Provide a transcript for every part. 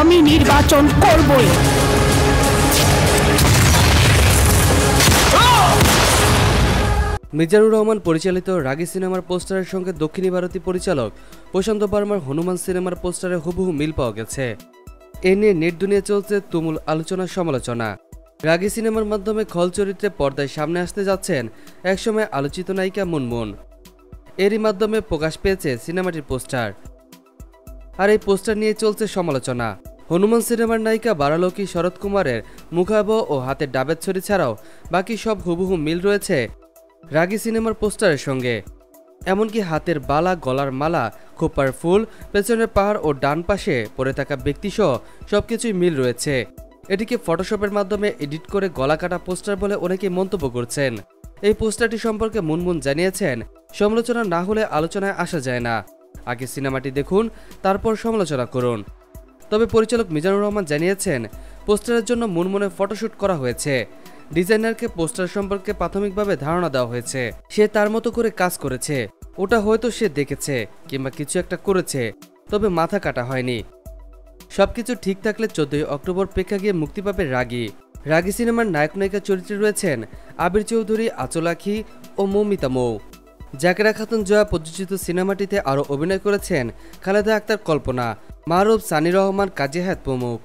আমি নির্বাচন করবই। মিজানুর রহমান পরিচালিত রাগি সিনেমার পোস্টারের সঙ্গে দক্ষিণী ভারতীয় পরিচালক প্রশান্ত বর্মার হনুমান সিনেমার পোস্টারে হুবহু মিল পাওয়া গেছে। এ নিয়ে নেট দুনিয়া চলছে তুমুল আলোচনা সমালোচনা। রাগি সিনেমার মাধ্যমে খল চরিত্রে পর্দায় সামনে আসতে যাচ্ছেন একসময় আলোচিত নায়িকা মুনমুন। এরই মাধ্যমে প্রকাশ পেয়েছে সিনেমাটির পোস্টার, আর এই পোস্টার নিয়ে চলছে সমালোচনা। হনুমান সিনেমার নায়িকা বারালোকি শরৎ কুমারের মুখাবহ ও হাতের ডাবের ছড়ি ছাড়াও বাকি সব হুবহু মিল রয়েছে রাগি সিনেমার পোস্টারের সঙ্গে। এমনকি হাতের বালা, গলার মালা, খোপার ফুল, পেছনের পাহাড় ও ডান পাশে পড়ে থাকা ব্যক্তিসহ সবকিছুই মিল রয়েছে। এটিকে ফটোশপের মাধ্যমে এডিট করে গলা কাটা পোস্টার বলে অনেকেই মন্তব্য করছেন। এই পোস্টারটি সম্পর্কে মুনমুন জানিয়েছেন, সমালোচনা না হলে আলোচনায় আসা যায় না। আগে সিনেমাটি দেখুন, তারপর সমালোচনা করুন। তবে পরিচালক মিজানুর রহমান জানিয়েছেন, পোস্টারের জন্য মুনমুনের ফটোশুট করা হয়েছে। ডিজাইনারকে পোস্টার সম্পর্কে প্রাথমিকভাবে ধারণা দেওয়া হয়েছে। সে তার মতো করে কাজ করেছে, ওটা হয়তো সে দেখেছে কিংবা কিছু একটা করেছে, তবে মাথা কাটা হয়নি। সবকিছু ঠিক থাকলে 14 অক্টোবর প্রেক্ষাগৃহে মুক্তি পাবে রাগি। রাগি সিনেমার নায়ক নায়িকা চরিত্রে রয়েছেন আবির চৌধুরী, আঁচল আখি ও মৌমিতা মৌ। জাকেরা খাতুন জয়া প্রযোজিত সিনেমাটিতে আরও অভিনয় করেছেন খালেদা আক্তার কল্পনা, মারুফ, সানি রহমান, কাজী হায়াত প্রমুখ।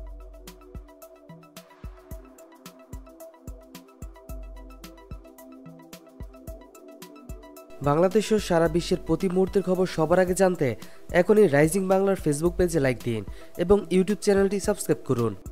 বাংলাদেশ ও সারা বিশ্বের প্রতি মুহূর্তের খবর সবার আগে জানতে এখনই রাইজিং বাংলার ফেসবুক পেজে লাইক দিন এবং ইউটিউব চ্যানেলটি সাবস্ক্রাইব করুন।